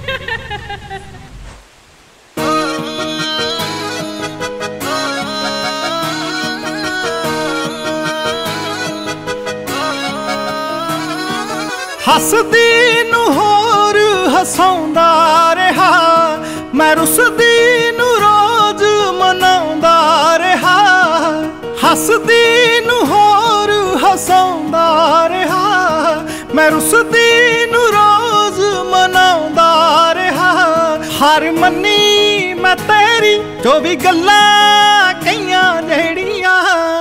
हसदी नू होर हसाउंदा रहा, मैं रुसदी नू रोज मनाउंदा रहा। हसदी नू होर हसाउंदा रहा, मैं रुसदी नू रोज मनाउंदा रहा। हर मन्नी मैं तेरी जो भी गल्लां कहियां जेहड़ियां,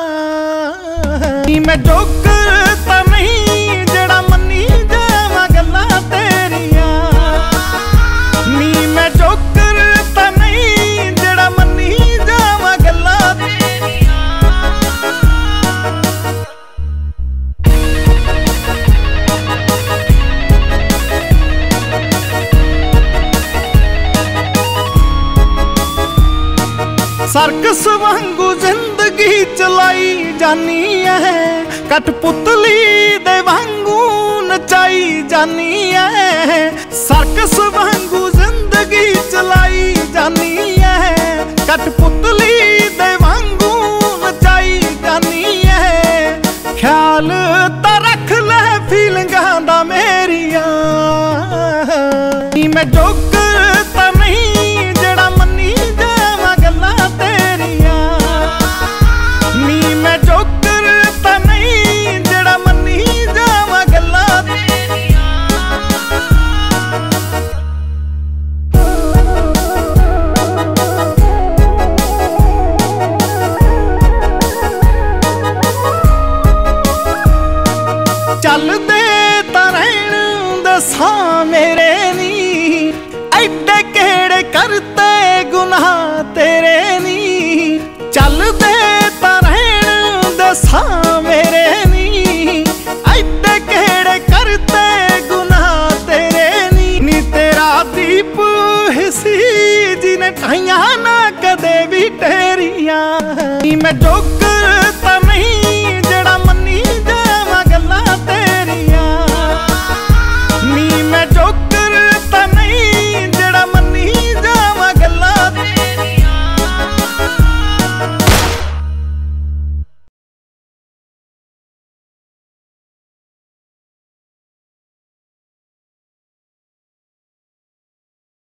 मैं जोकर तां नहीं जेड़ा मन्नी जावां गल्लां तेरियां। नी मैं जोकर तां नहीं जेड़ा मन्नी जावां गल्लां तेरियां। सर्कस वांगू जिंदगी चलाई जानी है, कठपुतली दे वांगू नचाई जानी है। सर्कस वांगू जिंदगी चलाई जानी है, कठपुतली दे वांगू नचाई जानी है। ख्याल तां रख ले फीलिंगां दा मेरियां, मैं जोकर तां नहीं जेड़ा मन्नी जावां गल्लां तेरियां। नी मैं जोकर तां नहीं जेड़ा मन्नी जावां गल्लां तेरियां। चलदे तां रहण दसां मेरे नी, ऐडे केड़े करते गुनाह तेरे नी। चलदे तां रहण दसां मेरे नी, ऐडे केड़े करते गुनाह तेरे नी। नी तेरा दीप हिसी जिने ठाइयां ना कदे भी तेरियां। नी मैं जोकर